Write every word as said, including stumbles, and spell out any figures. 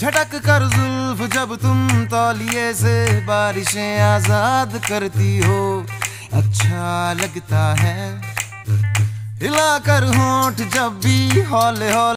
झटक कर जुल्फ जब तुम तौलिए से बारिशें आजाद करती हो, अच्छा लगता है। हिला कर होंठ जब भी हौले हौले